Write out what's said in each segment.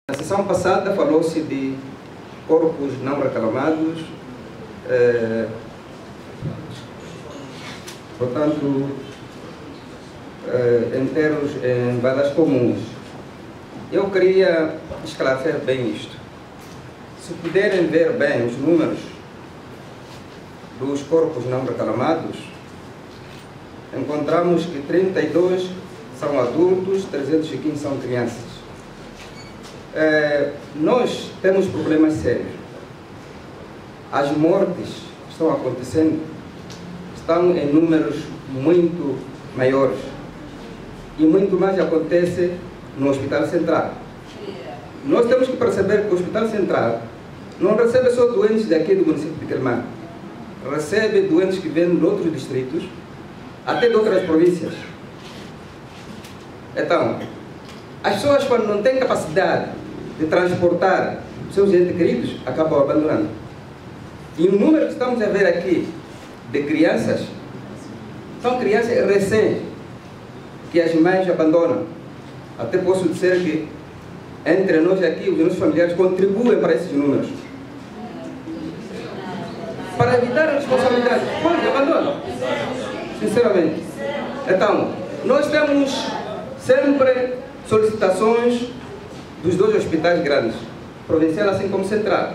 Na sessão passada falou-se de corpos não reclamados, portanto, enterros em valas comuns. Eu queria esclarecer bem isto. Se puderem ver bem os números dos corpos não reclamados, encontramos que 32 são adultos, 315 são crianças. Nós temos problemas sérios. As mortes que estão acontecendo estão em números muito maiores e muito mais acontece no Hospital Central. Nós temos que perceber que o Hospital Central não recebe só doentes daqui do município de Quelimane, recebe doentes que vêm de outros distritos, até de outras províncias. Então, as pessoas, quando não têm capacidade de transportar seus entes queridos, acabam abandonando. E o número que estamos a ver aqui de crianças são crianças recém que as mães abandonam. Até posso dizer que entre nós aqui, os nossos familiares contribuem para esses números, para evitar a responsabilidade. Quando abandonam, sinceramente. Então, nós temos sempre solicitações dos dois hospitais grandes, provincial assim como central.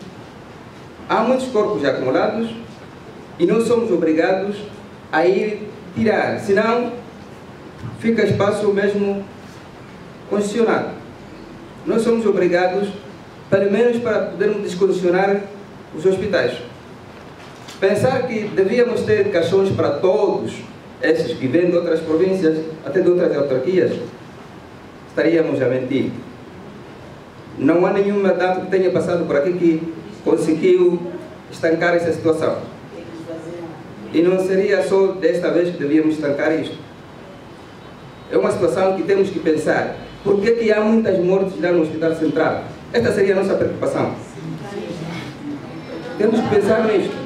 Há muitos corpos já acumulados e nós somos obrigados a ir tirar, senão fica espaço mesmo condicionado. Nós somos obrigados, pelo menos para podermos descondicionar os hospitais. Pensar que devíamos ter caixões para todos esses que vêm de outras províncias, até de outras autarquias, estaríamos a mentir. Não há nenhuma data que tenha passado por aqui que conseguiu estancar essa situação. E não seria só desta vez que devíamos estancar isto. É uma situação que temos que pensar. Por que há muitas mortes lá no Hospital Central? Esta seria a nossa preocupação. Temos que pensar nisto.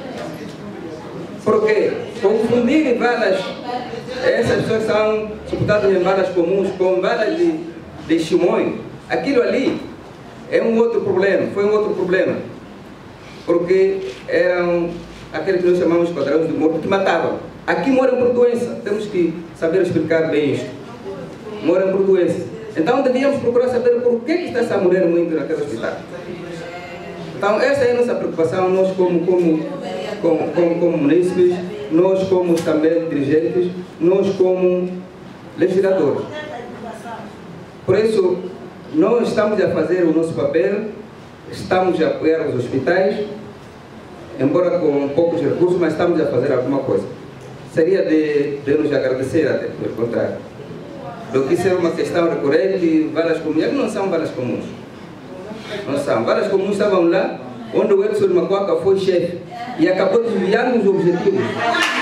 Porque confundir valas, essas pessoas são sepultadas em valas comuns com valas de chimões, aquilo ali é um outro problema, foi um outro problema. Porque eram aqueles que nós chamamos de padrões de morte que matavam. Aqui moram por doença, temos que saber explicar bem isto. Moram por doença. Então devíamos procurar saber por que está-se a morrer muito naquele hospital. Então essa é a nossa preocupação, nós como munícipes, nós como também dirigentes, nós como legisladores. Por isso, nós estamos a fazer o nosso papel, estamos a apoiar os hospitais, embora com poucos recursos, mas estamos a fazer alguma coisa. Seria de nos agradecer até, pelo contrário. Do que ser uma questão recorrente, valas comuns, não são valas comuns. Não são. Valas comuns estavam lá, onde o Edson Macuaca foi chefe e acabou desviando os objetivos.